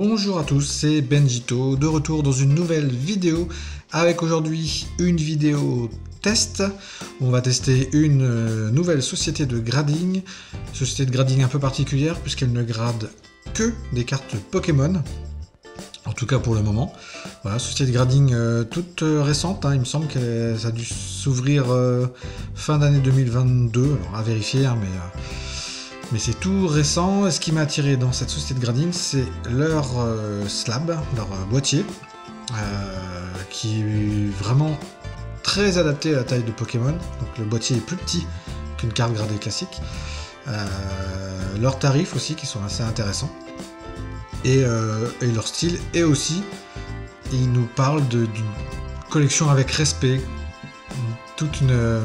Bonjour à tous, c'est Benjito, de retour dans une nouvelle vidéo avec aujourd'hui une vidéo test. On va tester une nouvelle société de grading un peu particulière puisqu'elle ne grade que des cartes Pokémon, en tout cas pour le moment. Voilà, société de grading toute récente, hein, il me semble que ça a dû s'ouvrir fin d'année 2022, alors à vérifier, hein, mais c'est tout récent. Et ce qui m'a attiré dans cette société de grading, c'est leur slab, leur boîtier, qui est vraiment très adapté à la taille de Pokémon. Donc le boîtier est plus petit qu'une carte gradée classique. Leurs tarifs aussi qui sont assez intéressants. Et leur style. Et aussi, ils nous parlent d'une collection avec respect. Toute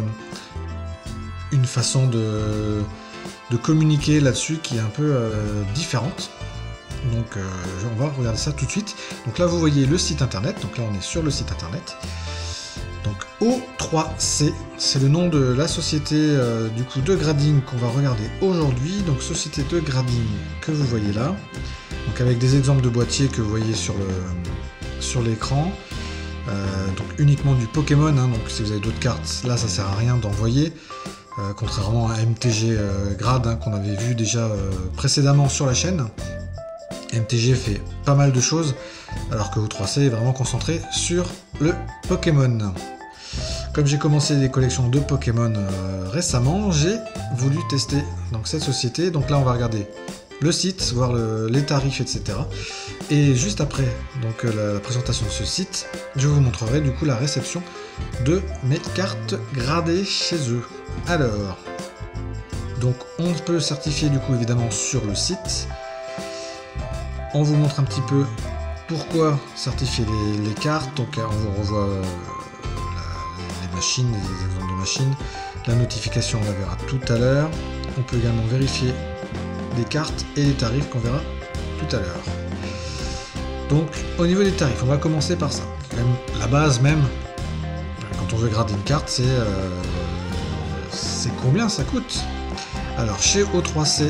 une façon de communiquer là-dessus qui est un peu différente. Donc on va regarder ça tout de suite. Donc là vous voyez le site internet, donc là on est sur le site internet. Donc O3C, c'est le nom de la société du coup de grading qu'on va regarder aujourd'hui. Donc société de grading que vous voyez là. Donc avec des exemples de boîtiers que vous voyez sur l'écran. Donc uniquement du Pokémon, hein, donc si vous avez d'autres cartes, là ça sert à rien d'envoyer. Contrairement à MTG Grade, hein, qu'on avait vu déjà précédemment sur la chaîne. MTG fait pas mal de choses, alors que O3C est vraiment concentré sur le Pokémon. Comme j'ai commencé des collections de Pokémon récemment, j'ai voulu tester donc, cette société. Donc là on va regarder le site, voir les tarifs, etc. Et juste après donc, la présentation de ce site, je vous montrerai du coup la réception de mes cartes gradées chez eux. Alors, donc on peut certifier du coup évidemment sur le site. On vous montre un petit peu pourquoi certifier les cartes. Donc on vous revoit les machines, les exemples de machines. La notification on la verra tout à l'heure. On peut également vérifier les cartes et les tarifs qu'on verra tout à l'heure. Donc au niveau des tarifs, on va commencer par ça. Quand même, la base même, quand on veut grader une carte, c'est combien ça coûte. Alors chez O3C,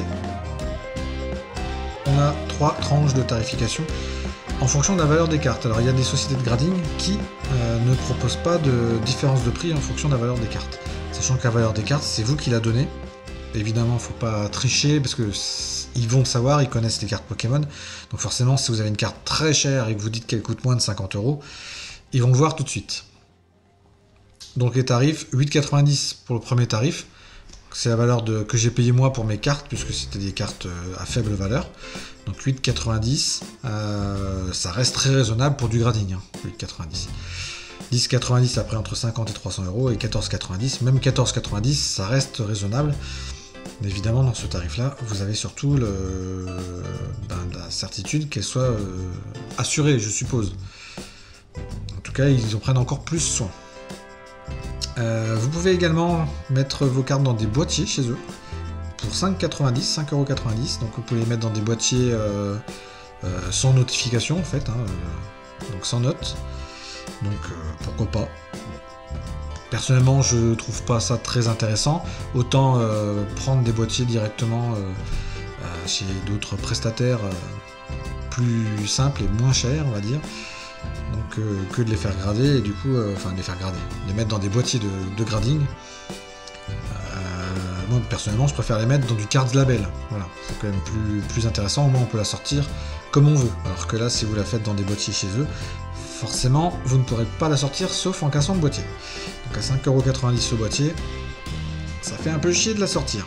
on a 3 tranches de tarification en fonction de la valeur des cartes. Alors il y a des sociétés de grading qui ne proposent pas de différence de prix en fonction de la valeur des cartes. Sachant que la valeur des cartes, c'est vous qui la donnez. Évidemment, il ne faut pas tricher parce que ils vont savoir, ils connaissent les cartes Pokémon. Donc forcément, si vous avez une carte très chère et que vous dites qu'elle coûte moins de 50 €, ils vont le voir tout de suite. Donc les tarifs, 8,90 pour le premier tarif. C'est la valeur que j'ai payé moi pour mes cartes, puisque c'était des cartes à faible valeur. Donc 8,90, ça reste très raisonnable pour du grading, hein, 8,90. 10,90 après entre 50 et 300 € et 14,90, même 14,90 ça reste raisonnable. Mais évidemment dans ce tarif là, vous avez surtout la certitude qu'elle soit assurée, je suppose. En tout cas, ils en prennent encore plus soin. Vous pouvez également mettre vos cartes dans des boîtiers chez eux pour 5,90 €. Donc vous pouvez les mettre dans des boîtiers sans notification en fait, hein, donc sans note. Donc pourquoi pas. Personnellement, je trouve pas ça très intéressant. Autant prendre des boîtiers directement chez d'autres prestataires plus simples et moins chers, on va dire. Donc que de les faire grader et du coup, les mettre dans des boîtiers de grading. Moi personnellement je préfère les mettre dans du cards label, voilà, c'est quand même plus intéressant, au moins on peut la sortir comme on veut, alors que là si vous la faites dans des boîtiers chez eux, forcément vous ne pourrez pas la sortir sauf en cassant le boîtier. Donc à 5,90 € le boîtier, ça fait un peu chier de la sortir.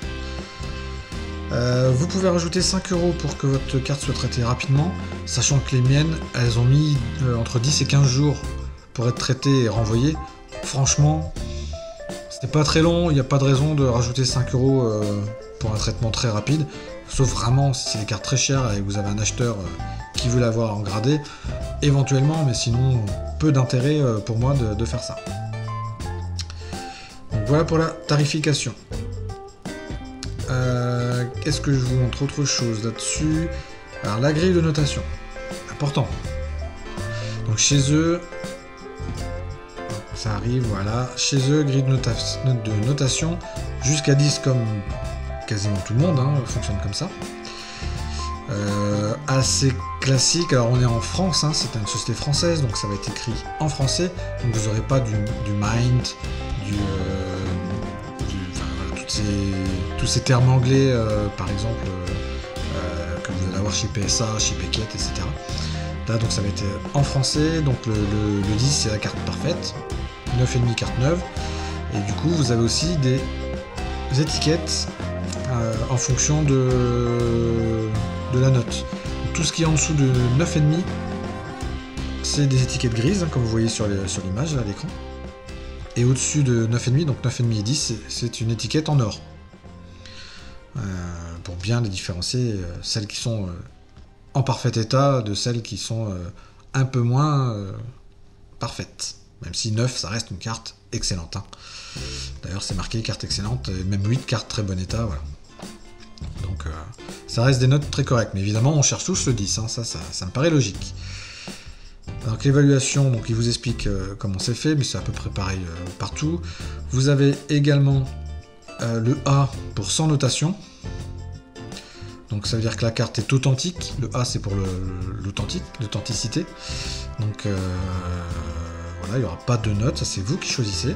Vous pouvez rajouter 5 € pour que votre carte soit traitée rapidement, sachant que les miennes, elles ont mis entre 10 et 15 jours pour être traitées et renvoyées. Franchement, c'est pas très long, il n'y a pas de raison de rajouter 5 € pour un traitement très rapide, sauf vraiment si c'est des cartes très chères et que vous avez un acheteur qui veut l'avoir en gradé, éventuellement, mais sinon, peu d'intérêt pour moi de faire ça. Donc voilà pour la tarification. Qu'est-ce que je vous montre autre chose là-dessus? Alors la grille de notation, important. Donc chez eux, ça arrive, voilà. Chez eux, grille de notation jusqu'à 10 comme quasiment tout le monde, hein, fonctionne comme ça. Assez classique. Alors on est en France, hein, c'est une société française, donc ça va être écrit en français. Donc vous n'aurez pas du Mind, enfin, voilà, tous ces termes anglais, par exemple, que vous allez avoir chez PSA, chez Peket, etc. Là, donc ça va être en français. Donc le 10, c'est la carte parfaite. 9,5 carte neuve. Et du coup, vous avez aussi des étiquettes en fonction de la note. Donc, tout ce qui est en dessous de 9,5, c'est des étiquettes grises, hein, comme vous voyez sur l'image à l'écran. Et au-dessus de 9,5, donc 9,5 et 10, c'est une étiquette en or. Pour bien les différencier, celles qui sont en parfait état de celles qui sont un peu moins parfaites. Même si 9, ça reste une carte excellente. Hein. D'ailleurs, c'est marqué carte excellente, et même 8, carte très bon état. Voilà. Donc, ça reste des notes très correctes. Mais évidemment, on cherche tous le 10. Hein, ça me paraît logique. Donc, l'évaluation, donc, il vous explique comment c'est fait, mais c'est à peu près pareil partout. Vous avez également le A pour sans notation. Donc ça veut dire que la carte est authentique. Le A, c'est pour l'authenticité. Donc voilà, il n'y aura pas de notes, ça c'est vous qui choisissez.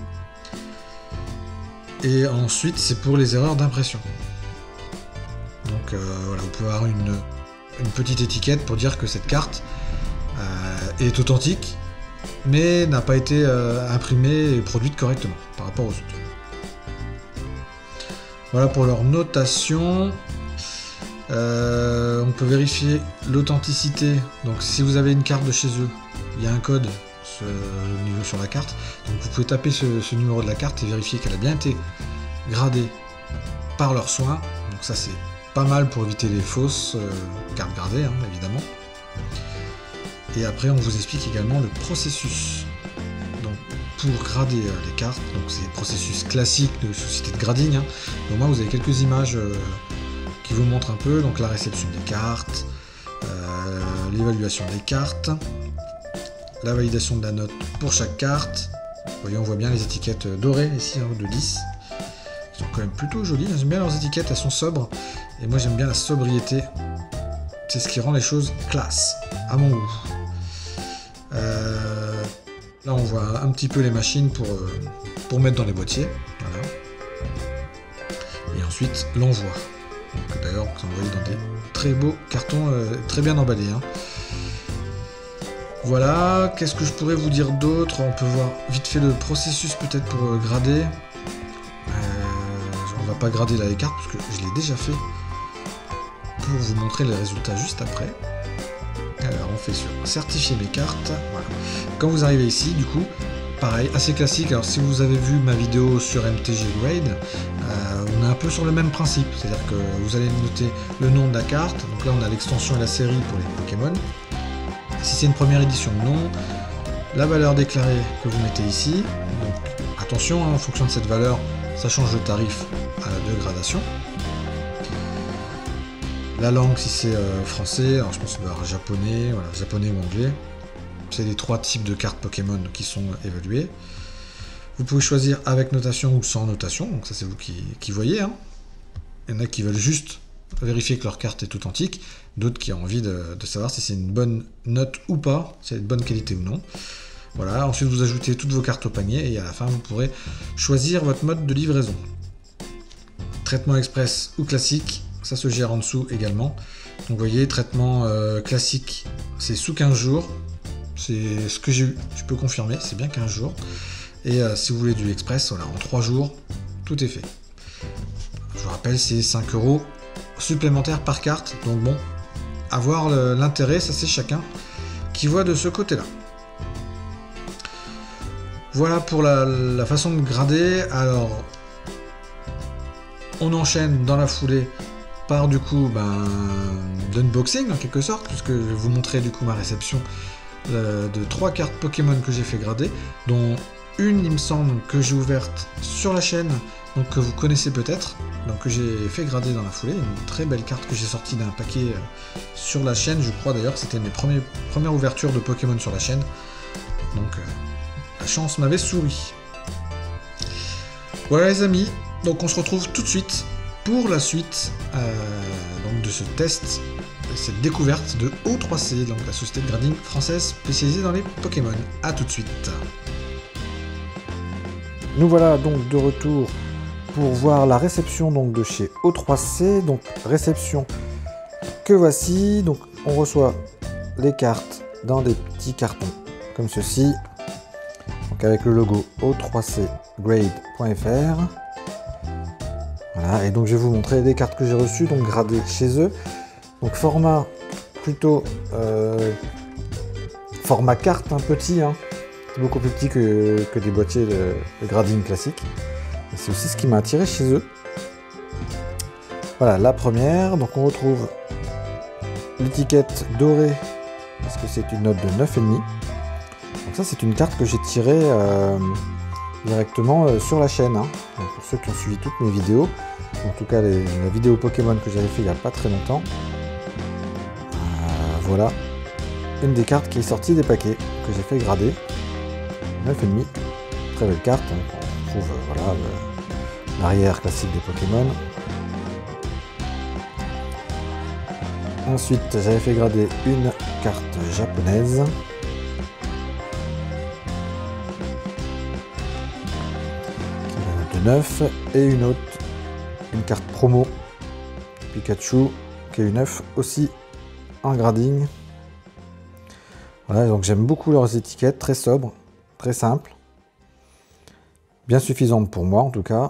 Et ensuite, c'est pour les erreurs d'impression. Donc voilà, vous pouvez avoir une petite étiquette pour dire que cette carte est authentique, mais n'a pas été imprimée et produite correctement par rapport aux autres. Voilà pour leur notation. On peut vérifier l'authenticité. Donc si vous avez une carte de chez eux, il y a un code sur la carte. Donc vous pouvez taper ce numéro de la carte et vérifier qu'elle a bien été gradée par leurs soins. Donc ça c'est pas mal pour éviter les fausses cartes gradées, hein, évidemment. Et après on vous explique également le processus. Donc pour grader les cartes, donc c'est le processus classique de société de grading. Hein. Donc moi vous avez quelques images qui vous montre un peu donc la réception des cartes, l'évaluation des cartes, la validation de la note pour chaque carte. Vous voyez, on voit bien les étiquettes dorées ici, hein, de 10. Elles sont quand même plutôt jolies. J'aime bien leurs étiquettes, elles sont sobres. Et moi j'aime bien la sobriété. C'est ce qui rend les choses classe, à mon goût. Là on voit un petit peu les machines pour mettre dans les boîtiers. Voilà. Et ensuite l'envoi. D'ailleurs, on envoyé dans des très beaux cartons, très bien emballés. Hein. Voilà, qu'est-ce que je pourrais vous dire d'autre? On peut voir vite fait le processus peut-être pour grader. On va pas grader là les cartes parce que je l'ai déjà fait pour vous montrer les résultats juste après. Alors on fait sur certifier mes cartes. Voilà. Quand vous arrivez ici, du coup, pareil, assez classique. Alors si vous avez vu ma vidéo sur MTG Grade, on est un peu sur le même principe, c'est-à-dire que vous allez noter le nom de la carte, donc là on a l'extension et la série pour les Pokémon. Si c'est une première édition, non. La valeur déclarée que vous mettez ici, donc attention, hein, en fonction de cette valeur, ça change le tarif à la dégradation. La langue, si c'est français, alors je pense que ça va être japonais, voilà, japonais ou anglais. C'est les 3 types de cartes Pokémon qui sont évaluées. Vous pouvez choisir avec notation ou sans notation, donc ça c'est vous qui voyez. Hein. Il y en a qui veulent juste vérifier que leur carte est authentique, d'autres qui ont envie de savoir si c'est une bonne note ou pas, si c'est de bonne qualité ou non. Voilà, ensuite vous ajoutez toutes vos cartes au panier et à la fin vous pourrez choisir votre mode de livraison. Traitement express ou classique, ça se gère en dessous également. Donc vous voyez, traitement classique, c'est sous 15 jours. C'est ce que j'ai eu, je peux confirmer, c'est bien 15 jours. Et si vous voulez du express, voilà, en 3 jours, tout est fait. Je vous rappelle, c'est 5 € supplémentaires par carte. Donc bon, avoir l'intérêt, ça c'est chacun qui voit de ce côté-là. Voilà pour la façon de grader. Alors, on enchaîne dans la foulée par du coup l'unboxing en quelque sorte, puisque je vais vous montrer du coup ma réception de 3 cartes Pokémon que j'ai fait grader, dont une il me semble que j'ai ouverte sur la chaîne, donc que vous connaissez peut-être, donc que j'ai fait grader dans la foulée, une très belle carte que j'ai sortie d'un paquet sur la chaîne, je crois d'ailleurs, c'était mes premières ouvertures de Pokémon sur la chaîne, donc la chance m'avait souri. Voilà les amis, donc on se retrouve tout de suite pour la suite donc de ce test cette découverte de O3C, donc la société de grading française spécialisée dans les Pokémon. A tout de suite. Nous voilà donc de retour pour voir la réception donc de chez O3C. Donc réception que voici. Donc on reçoit les cartes dans des petits cartons comme ceci. Donc avec le logo O3CGrade.fr. Voilà, et donc je vais vous montrer des cartes que j'ai reçues, donc gradées chez eux. Donc format plutôt format carte, un petit, hein. C'est beaucoup plus petit que des boîtiers de grading classique. Et c'est aussi ce qui m'a attiré chez eux. Voilà la première, donc on retrouve l'étiquette dorée, parce que c'est une note de 9,5. Donc ça c'est une carte que j'ai tirée directement sur la chaîne, hein. Donc pour ceux qui ont suivi toutes mes vidéos, en tout cas la vidéo Pokémon que j'avais fait il n'y a pas très longtemps. Voilà une des cartes qui est sortie des paquets que j'ai fait grader. 9,5, très belle carte, hein. On trouve voilà l'arrière classique des Pokémon. Ensuite j'avais fait grader une carte japonaise. Qui est la note de 9, et une autre, une carte promo Pikachu qui est une 9 aussi en grading. Voilà, donc j'aime beaucoup leurs étiquettes, très sobres, très simples, bien suffisantes pour moi en tout cas.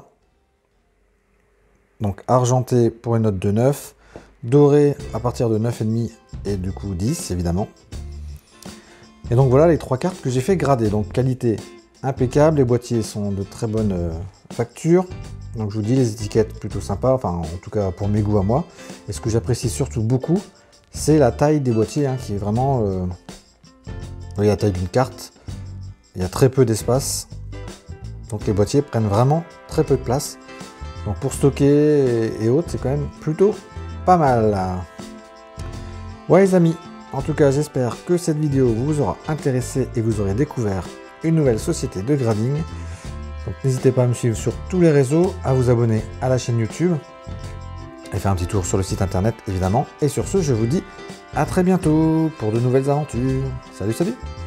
Donc argenté pour une note de 9, doré à partir de 9,5 et du coup 10 évidemment. Et donc voilà les trois cartes que j'ai fait grader. Donc qualité impeccable, les boîtiers sont de très bonne facture. Donc je vous dis, les étiquettes plutôt sympas, enfin en tout cas pour mes goûts à moi. Et ce que j'apprécie surtout beaucoup, c'est la taille des boîtiers, hein, qui est vraiment la taille d'une carte. Il y a très peu d'espace, donc les boîtiers prennent vraiment très peu de place. Donc pour stocker et autres, c'est quand même plutôt pas mal. Ouais les amis, en tout cas j'espère que cette vidéo vous aura intéressé et vous aurez découvert une nouvelle société de grading. Donc n'hésitez pas à me suivre sur tous les réseaux, à vous abonner à la chaîne YouTube et faire un petit tour sur le site internet évidemment. Et sur ce, je vous dis à très bientôt pour de nouvelles aventures. Salut, salut!